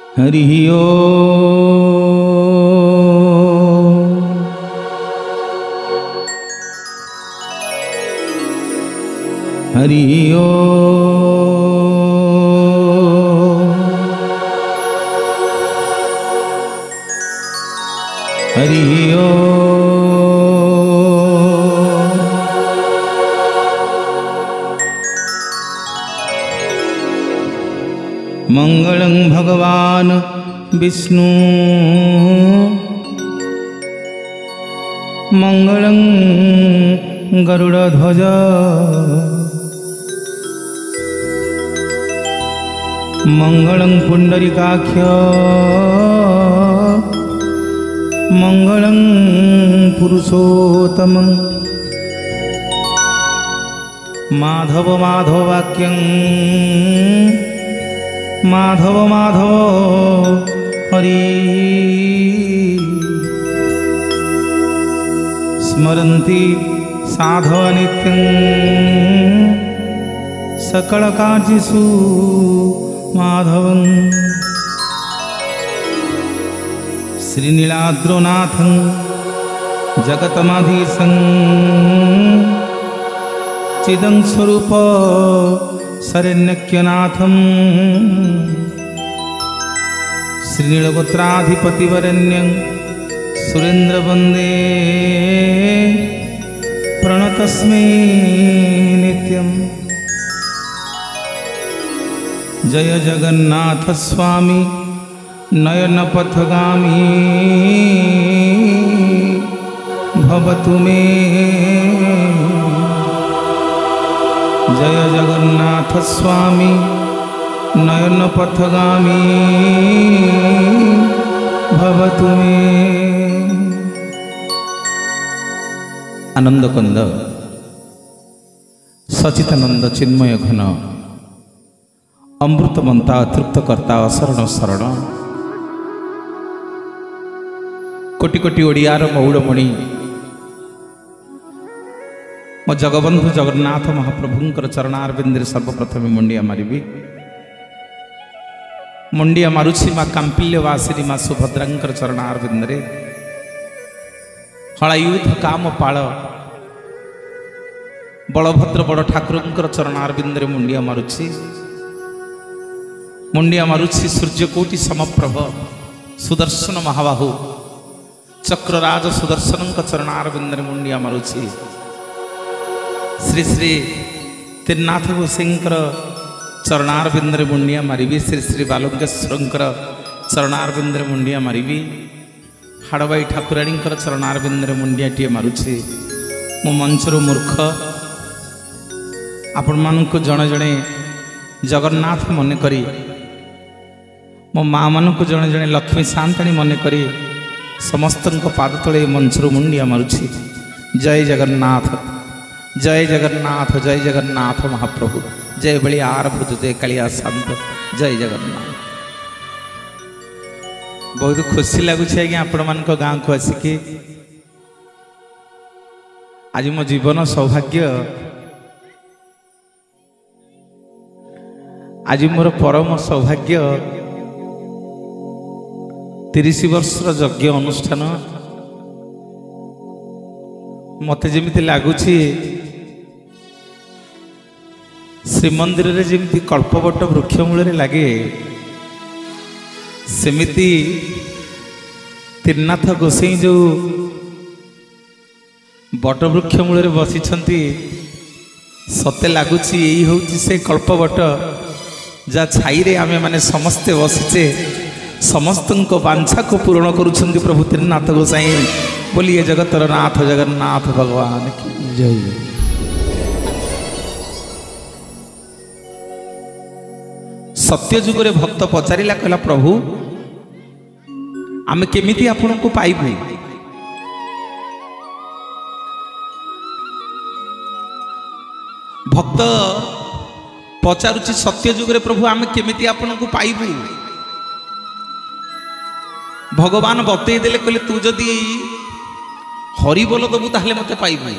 हरि ओम हरि ओम हरि ओम। मंगलं भगवान् विष्णु मंगलं गरुड़ध्वज मंगलं पुंडरीकाक्ष मंगलं पुरुषोत्तमं माधव माधवाक्यं माधव माधव हरि स्मरन्ति साधव नित्यं सकलकार्येषु माधवं श्रीनीलाद्रौनाथं जगतमाधीशं चिदं स्वरूप शरण्यक्यनाथं श्रीनीलगोत्राधिपतिवरेण्यं सुरेन्द्रवन्दे प्रणतस्मै नित्यम्। जय जगन्नाथ स्वामी नयनपथगामी भवतु मे। जय जगन्नाथ स्वामी नयनपथगामी भवतु मे। आनंदकंद सचितानंद चिन्मय घन अमृतमंता तृप्तकर्ता अशरण शरण कोटि कोटि ओडियार मौड़मणि मो जगबंधु जगन्नाथ महाप्रभुंकर चरणारविंदे सर्वप्रथम मुंडिया मारिबी। मुंडिया मारुछि माँ कांपिल्यवासिनी माँ सुभद्रांकर चरणारविंदे हलायुध काम पाल बलभद्र बड़ ठाकुरंकर चरणारविंदे मुंडिया मारुछि। मुंडिया मारुछि सूर्यकोटि समप्रभ सुदर्शन महाबाहु चक्रराज सुदर्शन चरणारविंदे मुंडिया मारुछि। श्री श्री त्रिनाथ गोसाईंकर चरणारविंदे मुंडिया मारिबी। श्री श्री बालुकेश्वरंकर चरणारविंदे मुंडिया मारिबी। हाड़बाई ठाकुराणींकर चरणारविंदे मुंडियाटिए मारुछि। मो मंचर मूर्ख आपण मानक जड़े जड़े जगन्नाथ मन करी मो माँ मानक जड़े जड़े लक्ष्मी शांताणी मन करी समस्त पाद तले मंचर मुंडिया मारुछि। जय जगन्नाथ जय जगन्नाथ जय जगन्नाथ महाप्रभु जय बलियार भुज जय कालिया शांत जय जगन्नाथ। बहुत खुशी लगुच आज्ञा आपण मान गाँ को आसिकी आज मो जीवन सौभाग्य आज मोर परम सौभाग्य 30 वर्षर यज्ञ अनुष्ठान मते जेमिति लागुछि श्रीमंदिर रे जेमिति कल्पवट वृक्ष मूल लगे सेमिति त्रिनाथ गोसाई जो बट वृक्ष मूल बसी सते लगुच यही हूँ से कल्पवट जा छाई रे आमे माने समस्ते बसीचे समस्त वांछा को पूर्ण करुछंती प्रभु त्रिनाथ गोसाई। बोलिए जगतर नाथ जगन्नाथ भगवान की जय। सत्य जुग रे भक्त पचारिला कहला प्रभु आमे केमिति आपन को पाइबु। भक्त पचारुछि सत्य जुग रे प्रभु आमे केमिति आपन को पाइबु। भगवान बतई देले कहले तू जदि हरि बोल दबु ताहले मते पाइबु।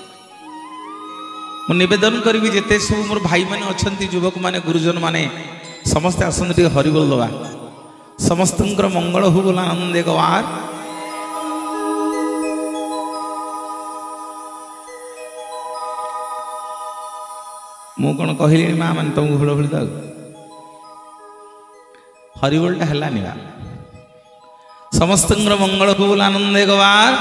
मु निवेदन करी जेते सब मोर भाई माने अछंती युवक माने गुरुजन माने समस्ते आसंती हरि बोल दबा समस्त मंगल हो बोला आनंदे गवार। मु कौन कहली माँ मैंने तुमको हुड़हुड़ दे हरिबोलटा है समस्त मंगल को बोला आनंदे गवार।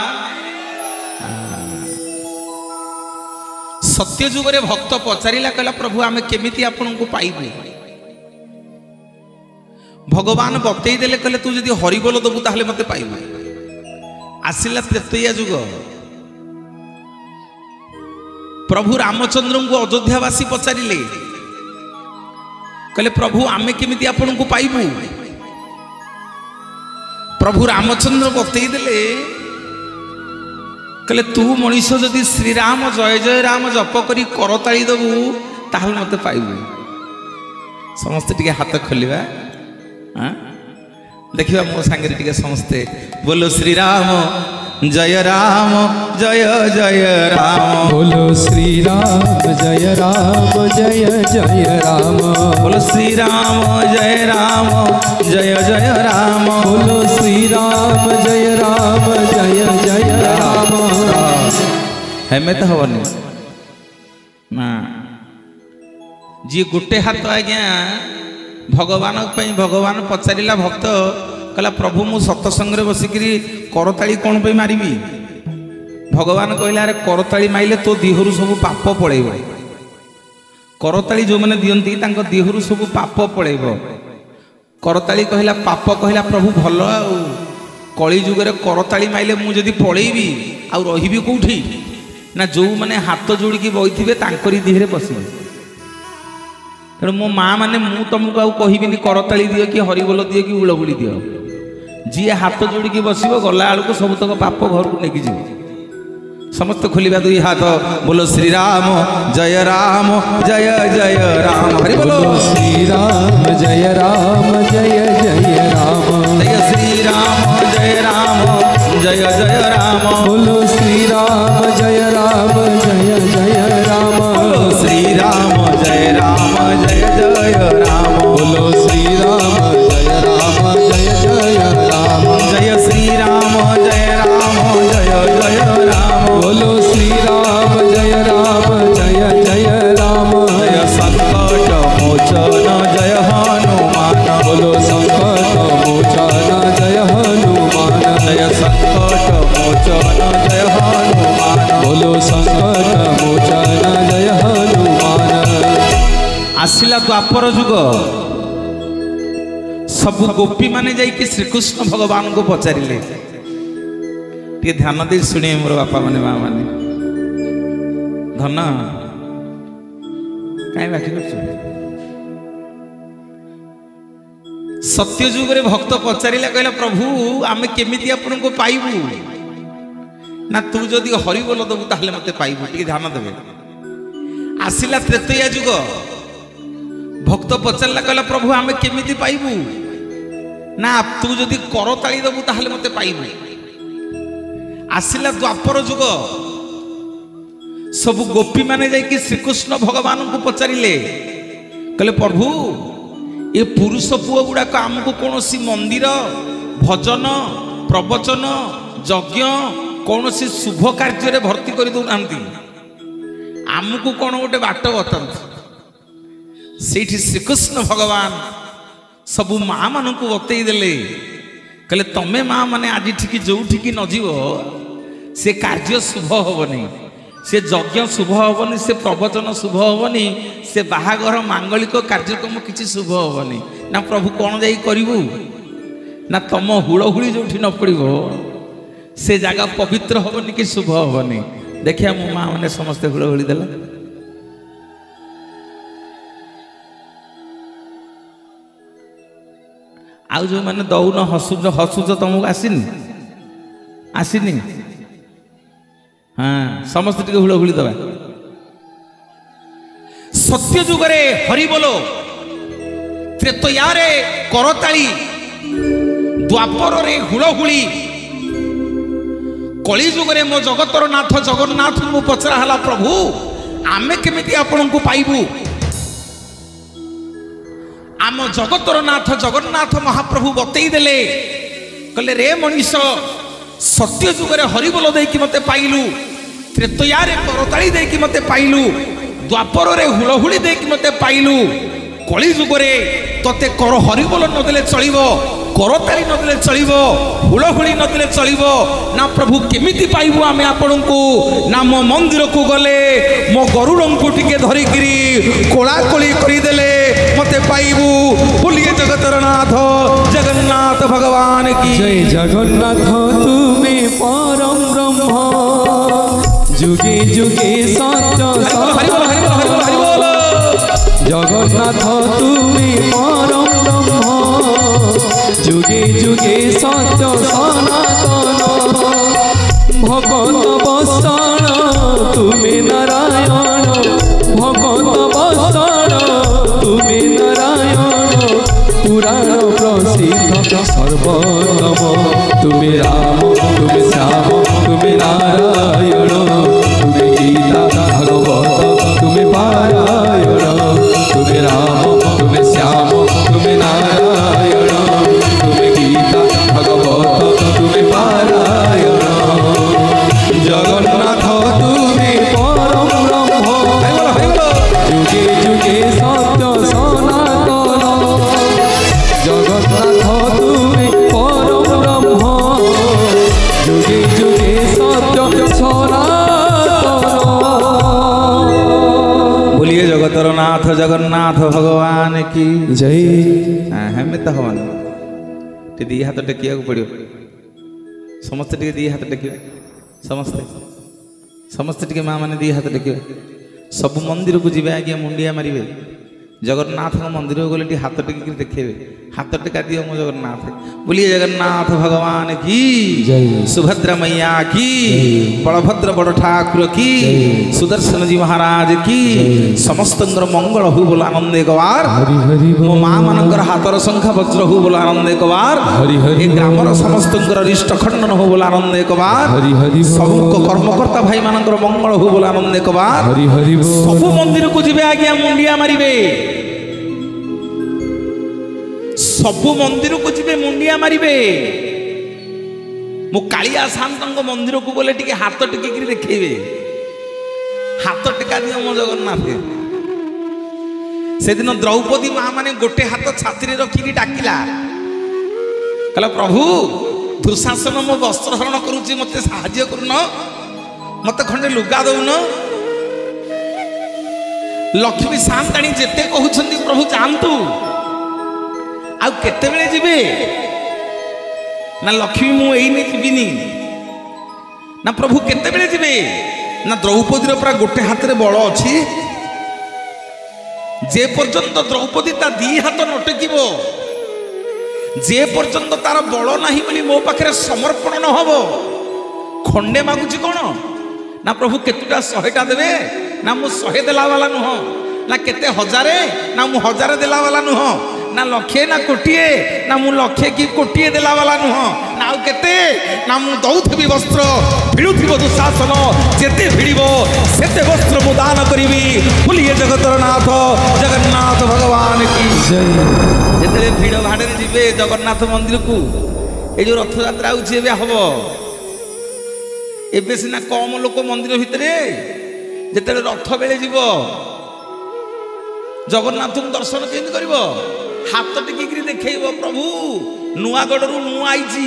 सत्य जुग रे भक्त पचारिला कहला प्रभु आमे केमिति आपन को पाइबे। भगवान बतई देले कहले तू जदि हरिबोल दबु ताहले मते पाइबे। आसिला त्रेतया जुग प्रभु रामचंद्र को अयोध्यावासी पचारिले कहले प्रभु आमे केमिति आपन को पाइबु। प्रभु रामचंद्र बतई देले कहले तू मनीष जदि श्रीराम जय जय राम जप करी करताली दबु ताहले मते पाइबु। समस्ते टिके हाथ खोलिबा देखिबा मो संगे टिके समस्ते बोलो श्रीराम जय राम जय जय राम। बोलो श्रीराम जय राम जय जय राम। बोलो श्रीराम जय राम जय जय राम। बोलो श्रीराम जय राम जय जय राम। हेमे तो हवनी ना जी गोटे हाथ आज्ञा भगवान भगवान पचारिला भक्त कहला प्रभु मु सत्संग रे बसिकरी करताली कौन पे मारिबी। भगवान कहला अरे करताली माइले तो देहरु सब पाप पळेइबो। करताली जो माने दियंती तांको देहरु सब पाप पळेइबो। करताली कहला पाप कहला प्रभु भलो आ कली जुग रे करताली माइले मु जदी पळेइबी आ रहिबी कोठी ना जो माने हाथ जोड़ी बइथिबे तांकरी देहरे बसिबे। तेणु मो माँ मैंने मु तुमको आउ कहबी करताली दियो कि हरिबोल दियो कि उलबुड़ी दियो जी हाथ जोड़ी बसब गला को सबतक पाप घर को लेकिन जी समस्त खोलिबा दुई हाथ बोलो श्रीराम जय राम जय जय राम। हरि बोलो श्रीराम जय राम जय जय राम। जय श्रीराम जय राम जय जय राम। बोलो श्रीराम जय राम जय जय राम। बोलो श्रीराम जय राम जय जय राम। बोलो श्रीराम जय राम जय जय राम। जय श्रीराम जय राम जय जय राम। बोलो श्रीराम जय राम जय जय राम। जय संकट मोचन जय हनुमान। बोलो संकट मोचन जय हनुमान। जय संकट मोचन जय हनुमान। बोलो संकट मोचन जय हनुमान। आसिला द्वापर जुग सब गोपी माने जाइए श्रीकृष्ण भगवान को पचारिले टे ध्यान दे शुणे मोर बापा माने माँ माने धन कहीं बाकी कर सत्य जुग रे भक्त पचारिला कहला प्रभु आमे केमिति आपन को पाइबु ना तू जदि हरिबोल दबु ताहले मते पाइबु टे ध्यान देबे। आसिला त्रेतया जुग भक्त पचारिला कहला प्रभु आमे केमिति पाइबु ना तू जदि करताली दबु ताहले मते पाइबु। आसिला द्वापर जुग सब गोपी माने जाइए श्रीकृष्ण भगवान को पचारिले कहले प्रभु ये पुरुष पुओ गुड़ाक आमको कौन सी मंदिर भजन प्रवचन यज्ञ कौन सी शुभ कार्य भर्ती कर दौना आमको कौन गोटे बाट बताते से श्रीकृष्ण भगवान सबू माँ मान को बतई देले कहले तमें माँ मैंने आज ठीक जो ठीक न जीव से कार्य शुभ हेनी से यज्ञ शुभ हेनी से प्रवचन शुभ हेनी से बाहागर मांगलिक कार्यक्रम किसी शुभ हेनी ना प्रभु कौन जाई करिबु ना तम हुड़हुड़ी जो न पड़ो से जगह पवित्र हेनी कि शुभ हेनी। देखिए मो माँ मैंने समस्ते हुड़हुड़ी देला आउ जो मैंने दौन हसुच हसुच तुमको आसीनी आसीनी हाँ समस्त टी हुड़हुड़ी दबा। सत्य जुगरे हरि बोलो त्रेतयारे करताली द्वापर रे हुड़हुड़ी कली जुगरे मो जगतर नाथ जगन्नाथ को पचरा हला प्रभु आमे केमिति आपन को पाइबु आम जगतर नाथ जगन्नाथ महाप्रभु बतई देले कहले रे मनीष सत्य जुगरे हरिबोल देकी मते पाइलु त्रेतयारे करताली देकी मते पाइलु द्वापर रे हुलहुली देकी मते पाइलु कली जुगरे तते कर हरिबोल नदेले चलिबो करताली नदेले चलिबो हुलहुली नदेले चलिबो ना प्रभु केमिति पाइबु आमे आपनकु ना मो मंदिर को गले मो गरुडंकु टिके धरिकिरी कोला कोली करी देले मते पाइबु बोलिए जगतर नाथ जगन्नाथ भगवान की जय जगन्नाथ तुमे परम ब्रह्म जुगे जुगे सत्य जगन्नाथ तुमे परम ब्रह्म जुगे जुगे सत्य सनातन भगवत बसण तुमे नारायण भगवत बसण तुमे नारायण पुराण प्रसिद्ध सर्वोत्तम तुमे राम तुमे श्याम तुमे नारायण तुमे गीता भागवत तुमे पारायण तुमे राम तुमे श्याम तुमे नारायण तुमे गीता भागवत तुमे पारायण जगन्नाथ तुमे परम ब्रह्म जुगे जुगे सत्य सनातन जगन्नाथ तुमे परम ब्रह्म जुगे जुगे सत्य सनातन बोलिए जगतर नाथ जगन्नाथ भगवान की जय हमें तो हवन टे दी हाथ टेकिया पड़ो समस्ते टे दी हाथ टेकिए समस्ते समस्ते टे माँ मैंने दी हाथ टेकिए सब मंदिर को जीवे आज्ञा मुंडिया मारे जगन्नाथ मंदिर को गले हाथ टेक देखेबे हाथ टेका दियो मो जगन्नाथ बोलिए जगन्नाथ भगवान की जय सुभद्रा मैया की बलभद्र बड़ ठाकुर की सुदर्शन जी महाराज की समस्त मंगल हो बोल आनंद एक बार हरि हरि मो माँ मानकर हाथर शंखा वज्र हो बोल आनंद एक बार हरि हरि ए ग्रामर समस्त रिष्ट खंडन हो बोल आनंद एक बार हरि हरि सब कर्मकर्ता भाई मानकर मंगल हो बोल आनंद एक बार हरि हरि सब मंदिर को जीवे आज्ञा मुंडिया मारिबे सबु मंदिर को जीवे मुंडिया मारिबे मु कालिया शांत मंदिर को बोले टिके हाथ टेकिक देखेबे हाथ टेका दियो मो जगन्नाथ से दिन द्रौपदी माँ माने गोटे हाथ छाती रखिकी डाकिला कहला प्रभु दुशासन मो वस्त्र हरण करुची मते साहाय्य करुन मते खंडे लुगा दउन लक्ष्मी शांताणी जेते कहउछंती प्रभु जानतु आ केते बेले जिबे ना लक्ष्मी मु एइने जिबिनी ना प्रभु केते बेले जिबे ना द्रौपदी पूरा गोटे हाथ रे बल अछि जे पर्यंत द्रौपदी ता दी हाथ नटकिबो जे पर्यंत तार बल नाही बोली मो पाखरे समर्पण न हबो खंडे मागुची कोन ना प्रभु केतुटा 100टा देबे ना मु 100 देला वाला नुह ना केते हजारे ना मु हजारे देला वाला नुह ना लक्षे ना कोटिए ना मु लक्षे की कोटिए देला वाला नुह ना आउ केते ना मु दउथबी वस्त्र भिड़ुथिबो दुशासन जेते भिड़िबो सेते वस्त्र मु दान करिवि बोलिए जगतर नाथ जगन्नाथ भगवान की जय जेते भिड़ भाड़े जिबे जगन्नाथ मंदिर को ए जो रथ यात्रा होछि एबे हबो एबे सिना कम लोक मंदिर भितरे जेते रथ बेले जीवो जगन्नाथ दर्शन केमि करिवो हाथ टेकिक देखैबो प्रभु नुआगढ़ मु आईची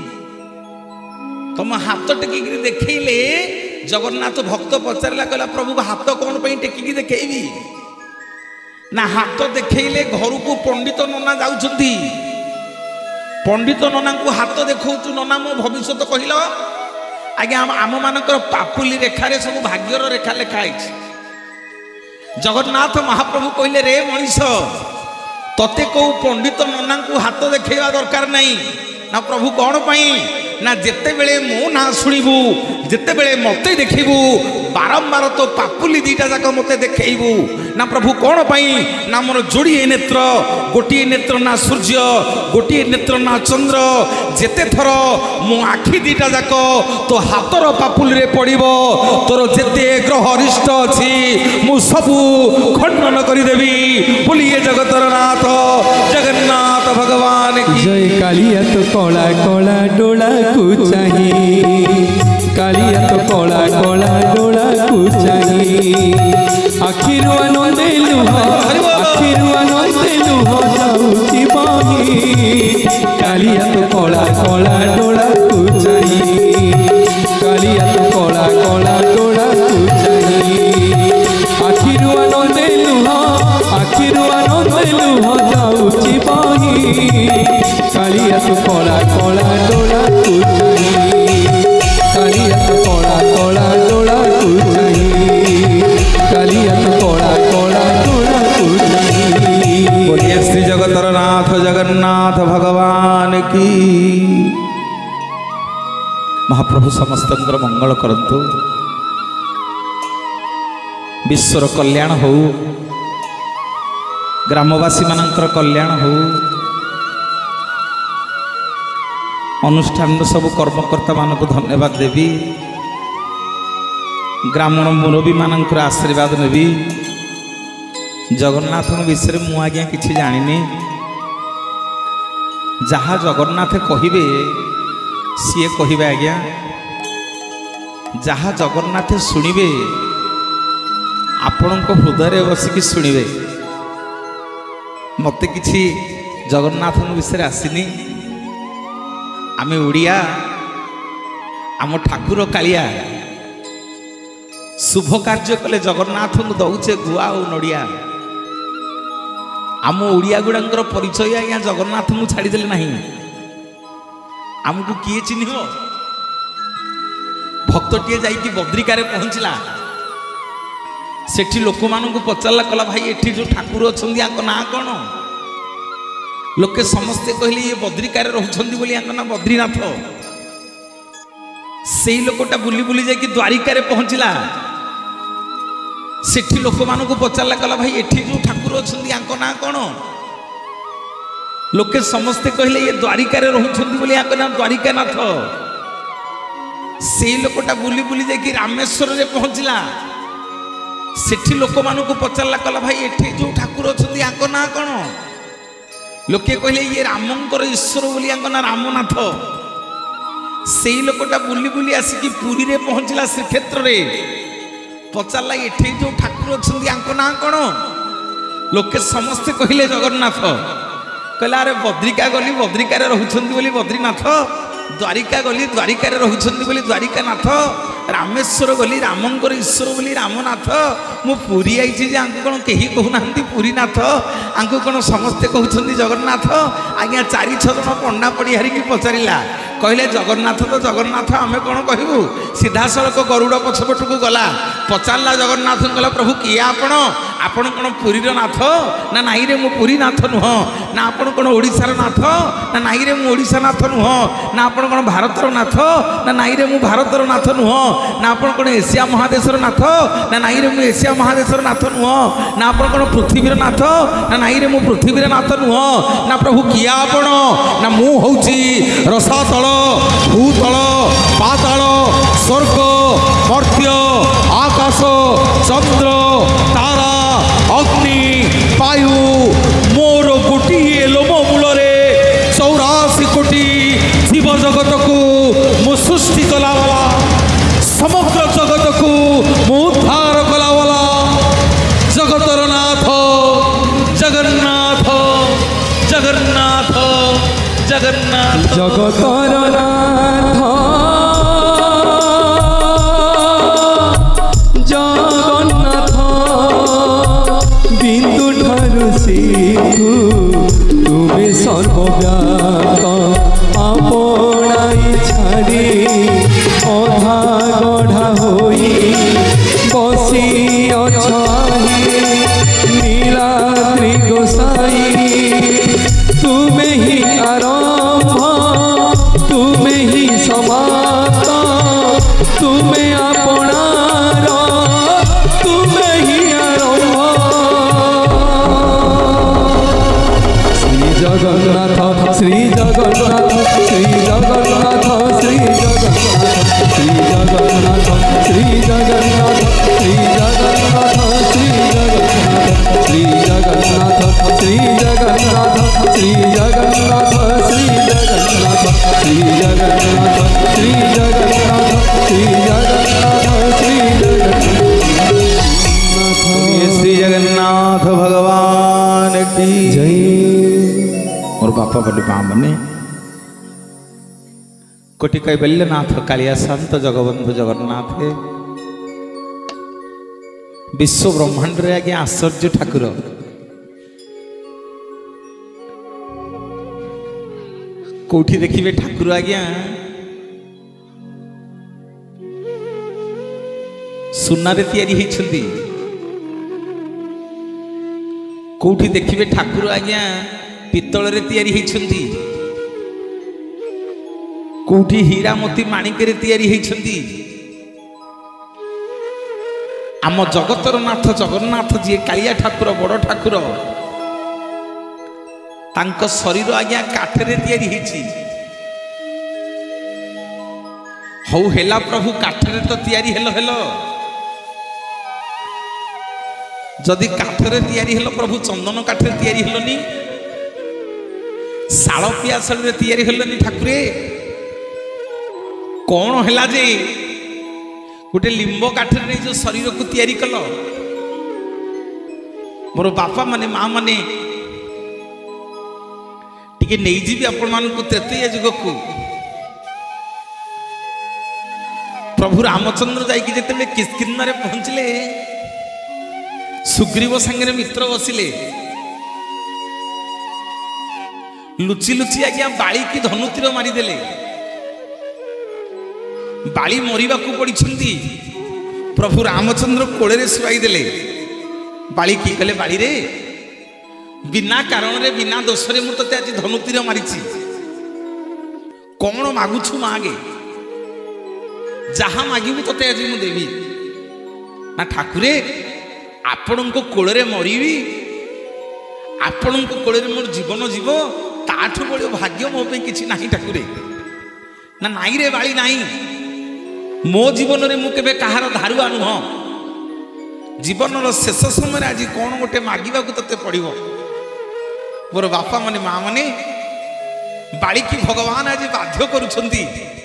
तुम हाथ टेकिक देखैले जगन्नाथ भक्त पचारला कहला प्रभु हाथ कौन पे टेकिक देखैबी ना हाथ देखैले घर को पंडित नना जाउछंती पंडित नना को हाथ देखौचु नना मो भविष्यत कहिल आज्ञा आम मानकर पापुली रेखारे सब भाग्यर रेखा लेखाई जगन्नाथ महाप्रभु कहले रे मनीष तते को पंडित नना को हाथ देखा दरकार नहीं ना प्रभु कौन पाई ना जिते बेले मो ना शुणु जिते बेले मते देखू बारंबार तो पापुली दीटा जाक मते देखू ना प्रभु कौन पाई ना मोर जोड़िए नेत्र गोटे नेत्र ना सूर्य गोटे नेत्र ना चंद्र जेते थर मो आखि दीटा जाक तो हाथर पापुली रे पड़िबो तोर जेते ग्रह अरिष्ट अछि मु सबु खंडन करिदेवी बोलिए जगतर नाथ जगन्नाथ भगवान की जय। कालिया तो कला कला डोला को चाहिए कालिया तो कला कला डोला को चाहिए आखिर आनंद लुह जाऊची बाही कालिया तो कला कला डोला को चाहिए कालिया तो कला कला डोला को चाहिए आखिर आनंद लुह जाऊची बाही कालिया तो कला कला डोला को चाहिए कालिया तो कला कला डोला को चाहिए कालिया तो कला कला डोला को चाहिए। बोलिए श्री जगतर नाथ जगन्नाथ भगवान की। महाप्रभु समस्त मंगल करंतु विश्वर कल्याण हो ग्रामवासी मानकर कल्याण हो अनुष्ठान सब कर्मकर्ता मानक धन्यवाद देवी ग्रामीण मुरबी मानकर आशीर्वाद नेबी जगन्नाथ विषय मु आज्ञा किछि जानिनी जहाँ जगन्नाथ कहिबे सीए कहिबे आज्ञा जहाँ जगन्नाथ शुणिबे आपण हृदय बसिकी शुणिबे मत किछि जगन्नाथ विषय आसीनी आमे ओडिया आम ठाकुर कालिया शुभ कार्य कले जगन्नाथ को दौचे गुआ और नड़िया आम ओडिया गुड़ांकर परिचय आज्ञा जगन्नाथ को छाड़ीदे ना आमको किए चिन्ह भक्तटीए जाइए बद्रिकार पहुँचला सेठी लोक मान पचारा कला भाई एठी जो ठाकुर अच्छा ना कौन लोके समस्ते कहले ये बद्रिकार रोचंती ना बद्रीनाथ से लोकटा बुली बुली जाकि द्वारिकार पहुँचला सेठी लोक मान पचारा कला भाई एठी जो ठाकुर अच्छा ना कौन लोके समस्ते कहले ये द्वारिकार रोचंती ना द्वारिकानाथ से लोकटा बुली बुली जाकि रामेश्वर रे पहुँचला सेठी लोक मान पचारा कला भाई एठी जो ठाकुर अच्छा ना कौन लोके कहले ये रामंकर ईश्वर बोली ना रामनाथ से लोकटा बुली बुली आसिकी पुरी रे पहुँचला श्रीक्षेत्र रे पचारा एठी जो ठाकुर अच्छा ना कौन लोके समस्ते कहले जगन्नाथ कहला अरे बद्रिका गली बद्रिकार रोचंती बोली बद्रीनाथ द्वारिका गली द्वारिकार रोचंती बोली द्वारिकानाथ रामेश्वर गली रामंकर ईश्वर बोली रामनाथ मु पुरी आई कौन कहीं कहूना पुरीनाथ आंको कौन समस्ते कहते जगन्नाथ आज्ञा 4-6 जन पंडा पड़िहारी की पचारा कहले जगन्नाथ तो जगन्नाथ आम कौन कहबू सीधा सड़क गरुड़ पछपट को गला पचारा जगन्नाथ कहला प्रभु किए आपण कौन पुरीर नाथ ना नाई रे मु पुरीनाथ नुह ना आपण कौन ओडिशार नाथ ना नाई रे मु ओडिशा नाथ नुह ना आपण कौन भारतर नाथ ना नाई रे मु भारतर नाथ नुह ना आपण कौन एशिया महादेशर नाथ ना नाई रे मु एशिया महादेशर नाथ नुह ना आपण कौन पृथ्वीर नाथ ना नाई रे मु पृथ्वीर नाथ नुह ना प्रभु किए आपण ना मु होउची रसातल भूतल पाताल स्वर्ग मर्त्य आकाश चंद्र तारा अग्नि वायु मोर गोटिए लोम मूल 84 कोटी जीव जगत को मु सृष्टि कला वाला समग्र जगत को मु उद्धार कला वाला जगतर नाथ जगन्नाथ जगन्नाथ जगन्नाथ जगतर नाथ जगन्नाथ बिंदु ठारू सिंधु तुमे सर्वव्यापक आपणाई छाड़ी अधा गढ़ा होई बसी अछाही नीलाद्रि गोसाई तुमे ही आरंभ तुमे ही ଜଗନ୍ନାଥ ଶ୍ରୀ ଜଗନ୍ନାଥ ଶ୍ରୀ ଜଗନ୍ନାଥ ଶ୍ରୀ ଜଗନ୍ନାଥ ଶ୍ରୀ ଜଗନ୍ନାଥ ଶ୍ରୀ ଜଗନ୍ନାଥ ଶ୍ରୀ ଜଗନ୍ନାଥ ଶ୍ରୀ ଜଗନ୍ନାଥ ଶ୍ରୀ ଜଗନ୍ନାଥ ଶ୍ରୀ ଜଗନ୍ନାଥ ଶ୍ରୀ ଜଗନ୍ନାଥ ଶ୍ରୀ ଜଗନ୍ନାଥ ଶ୍ରୀ ଜଗନ୍ନାଥ ଶ୍ରୀ ଜଗନ୍ନାଥ ଶ୍ରୀ ଜଗନ୍ନାଥ ଶ୍ରୀ श्री जगन्नाथ भगवान की जय। मोर बापा बड़े माँ मने कोटि कैबल्यनाथ कालिया शांत जगबंधु जगन्नाथ विश्व ब्रह्मांड रे आज्ञा आश्चर्य ठाकुर कोठी देखिए ठाकुर आज्ञा सुनारे तैयारी होइछंती कोठी देखिए ठाकुर आज्ञा पितल रे तैयारी होइछंती कोठी हीरा मोती माणिक रे तैयारी होइछंती आम जगतर नाथ जगन्नाथ जी कालिया ठाकुर बड़ ठाकुर तांको शरीर आज्ञा काठरे तैयारी होइछि हौ हेला प्रभु काठरे तो तैयारी हेलो हेलो जदि काठरे तैयारी हेलो प्रभु चंदन काठरे तैयारी हेलोनी शाल पियासल रे तैयारी हेलोनी ठाकुरे कौन हैला जे गोटे लिंब काठरे जो शरीर को तैयारी कल मोर बापा माने माँ माने टिके नहीं जीवी आपण मान को तृतीय युग को प्रभु रामचंद्र जाइए जिते किष्किंधा पहुंचले सुग्रीव संगे मित्र बसिले लुचि लुचि आज्ञा बाली की धनुतीर मारिदेले बाली मरिबा को पड़िछंती प्रभु रामचंद्र कोड़े शुआई देले बाली की कले बाली रे बिना कारण रे बिना दोष रे मु तते आज धनुतीर मारिछि कौन मागुछु मागे जहा मागिबु तते आज मु देवी ना ठाकुरे आपण को कोड़े मरबी आपण को कोड़े मोर जीवन जीव ताठू बड़ो भाग्य मो पे किछि नाही ठाकुरे ना नाई रे बाली नाही मो जीवन रे मु केबे कहार धारुआ नुह जीवन शेष समय आज कौन गोटे मागिबा को तते पड़िबो मोर बापा माने माँ माने बाली की भगवान आज बाध्य करुछंती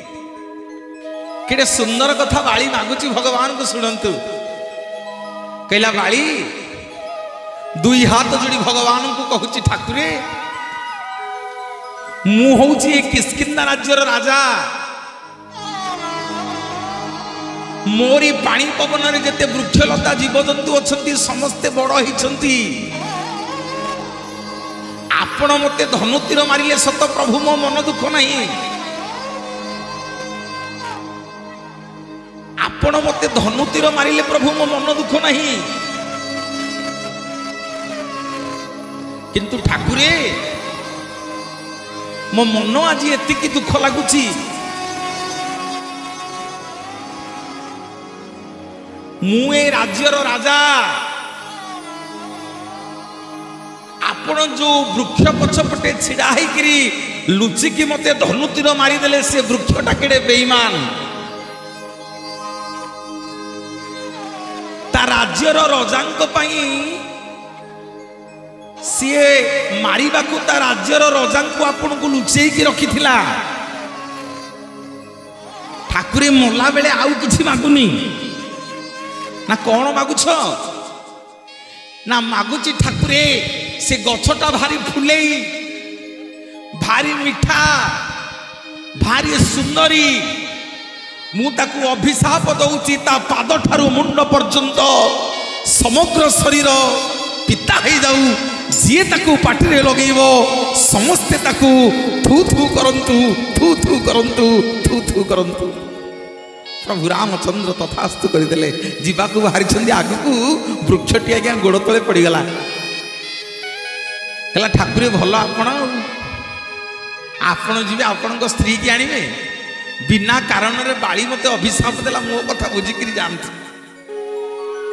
केडे सुंदर कथा बाली मागुची भगवान को सुनंतु कहला बाली दुई हाथ जोड़ी भगवान को कहूची ठाकुरे मु होउची किष्किंधा राज्यर राजा मोरी पानी पवन रे जते वृक्षलता जीवजंतु अछंती समस्ते बड़ हिचंती आपण मते धनुतीर मारिले सत प्रभु मो मन दुख नहीं आपण मते धनुतीर मारिले प्रभु मो मन दुख नहीं किंतु ठाकुरे मो मन आज एतिकी दुख लगुची मु ए राज्यर राजा आपण जो वृक्ष पछपटे छिड़ा होकरी लुचिकी मते धनुतीर मारिदेले से वृक्षटा केड़े बेईमान ता राज्यर रजांक पई सीए मारिबा को ता राज्यर रजांक आपण को लुचेई की रखिथिला ठाकुरे मोला बेले आउ किछि मागुनी ना कौन मागुछ ना मागुची ठाकुरे से गछटा भारी फुलेई भारी मिठा भारी सुंदरी मु ताकू अभिशाप दउची ता पाद ठारू मुंड पर्यंत समग्र शरीर पिता हो जाऊ जी ताकू पाटिरे लगेइबो समस्ते ताकू थू थू करंतु थू थू करंतु थू थू करंतु प्रभु रामचंद्र तथास्तु करदेले जीवाकू बाहरी छंदी आगकू वृक्षटी आज्ञा गोड़ तले पड़ीगला कहला ठाकुरे भल आपण जीवे आपण स्त्री की आनिबे बिना कारण रे बाली मते अभिशाप देला मो कथा बुझिकरी जानथि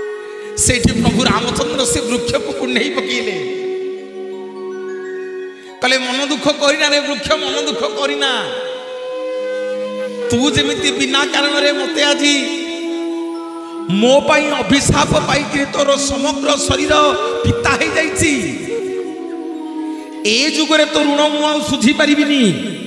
सेठी प्रभु रामचंद्र से वृक्ष को कुंडई पकीले कले मन दुख करना रे वृक्ष मन दुख करना तू जमी बिना कारण रे मते आज मो पाई अभिशाप पाई तोर समग्र शरीर पिता हो जाइछि ए जुगरे तो ऋण मु सुझी पारिबिनी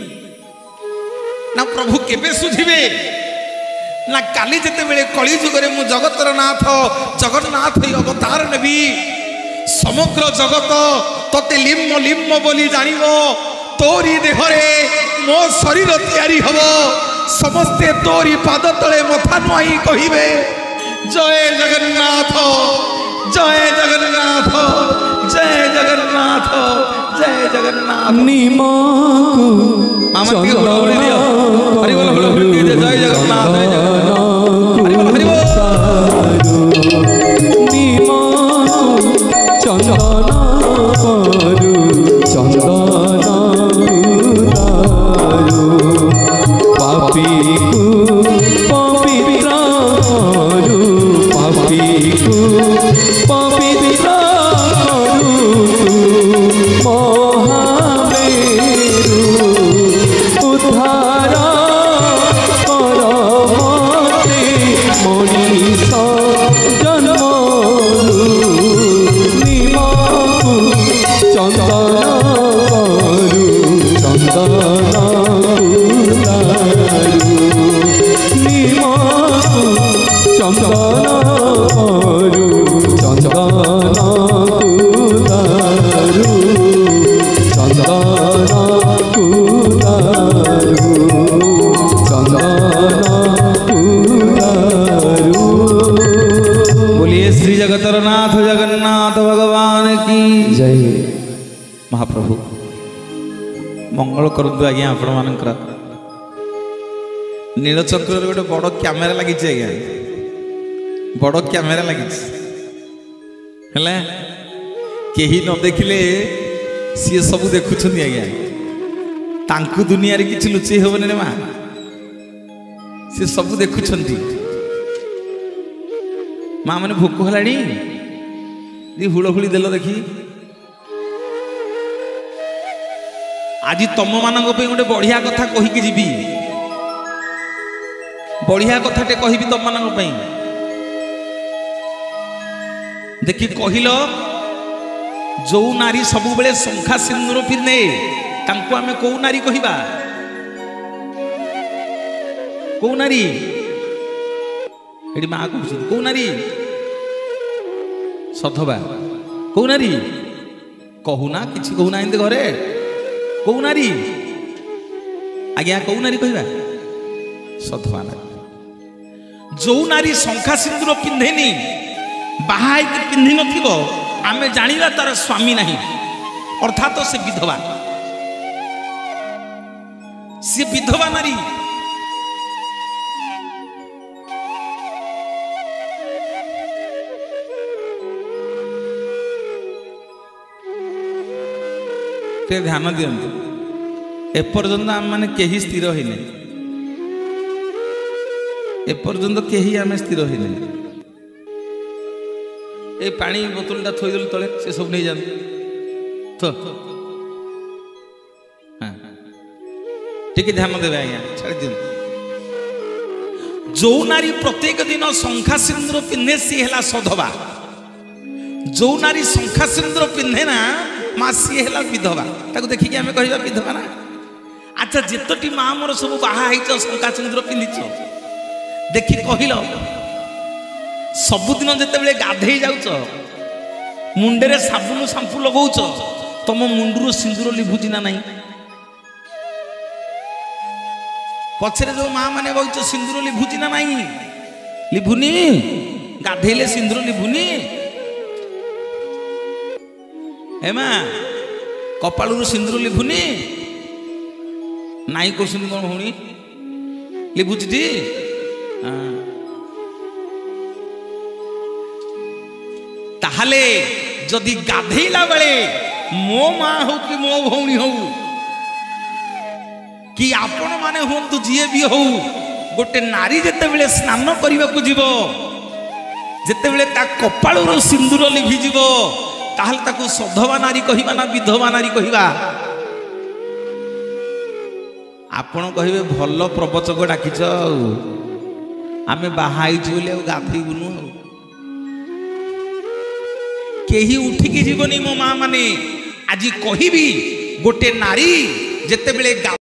ना प्रभु केबे सुझिबे ना काली जेते बेले कली जुगरे मु जगतर नाथ जगन्नाथ अवतार नेबी समग्र जगत तते लिम्म लिम्म बोली जानिबो तोरी देहरे मो शरीर तैयारी हबो समस्ते तोरी पाद तले मथा नुआई कहिबे जय जगन्नाथ जय जगन्नाथ जय जगन्नाथ जय जगन्नाथ निमाकु जय जगन्नाथ जय जगन्नाथ हरि बोल हरि बोल निमाकु चंदना करू चंदना उतारू पापी को पवित्र करू पापी को पवित्र करू महामेरु उद्धार कर मते मनीष जन्म निमाकु चंदना करू चंदना उतारू निमाकु चंदना करू चंदना उतारू चंदना उतारू चंदना उतारू। बोलिए श्री जगतर नाथ जगन्नाथ भगवान की जय। महाप्रभु मंगल करतु आज्ञा आपण मानकर नीलचक्र गोटे बड़ क्यामेरा लगी आज्ञा बड़ क्यामेरा लगी केही न देखिले सी सब देखुं आज्ञा तांकु दुनिया रे किछि लुचेई हेबनी रे मां सी सब देखुं माँ मैंने भोक हलाणी हुड़हुड़ी देल देखी आज तुम मान गोटे बढ़िया कथा कहीकि जीवी बढ़िया कथाटे कहि तुम मान देखी कहल जो नारी सब बेले शंखा सिंदूर पिंधे तांको आमे को नारी कहिबा को नारी एडी माँ कह कौ नारी सधवा कौ नारी कहूना कि कहूना एमती घरे कौ नारी आज्ञा कौ नारी कहवा सधवा नारी जो नारी शंखा सिंदूर पिंधेनी बाहा पिंधि नथिबो आमे जानिला तार स्वामी नहीं अर्थात से विधवा सी विधवा नारी ध्यान दियंतु एपर्यंत आम माने केही स्थिर होइने एपर्यंत केही आमे स्थिर होइने ए पानी बोतलटा थोई देल तले से सब नहीं जान तो हां ठीक ध्यान देबे आज्ञा छाड़ दिन जो नारी प्रत्येक दिन शंखा सिंदूर पिन्हे सी हला सधवा जो नारी शंखा सिंदूर पिन्हे ना माँ सी है विधवा ताको देखिकी आमे कहिबा विधवा ना अच्छा जेतोटी माँ मोर सब बाहा होइछ शंखा सिंदूर पिन्धिछ देखि कहिल सबुदिन जेते बेले गाधेई जाउछ मुंडे साबुन शाम्पू लगौछ तुम मुंडरू सिंदूर लिभुची ना नहीं पछरे जो माँ माने बइछ सिंदूर लिभुची ना नहीं लिभुनी गाधेइले सिंदूर लिभुनी हेमा कपालू सिंदूर लिभुनी नाई कर कौन भौणी लिभुची ताहले जदि गाधेला बेले मो माँ हो कि मो भौणी हो कि आपण माने हूँ जी भी हो गोटे नारी जेते बेले स्नान करने को जीव जेते बेले ता कपालू सिंदूर लिभिजिव ताहले ताकू सधवा नारी कहिबा ना विधवा नारी कहिबा ଆପଣ କହିବେ ଭଲ ପ୍ରବଚକ ଡାକିଛ ଆଉ ଆମେ ବାହା ହେଇଛୁ ବୋଲି ଆଉ ଗାଧେଇବୁନୁ ଆଉ କେହି ଉଠିକି ଯିବନି ମୋ ମା ମାନେ। ଆଜି କହିବି ଗୋଟେ ନାରୀ ଯେତେବେଳେ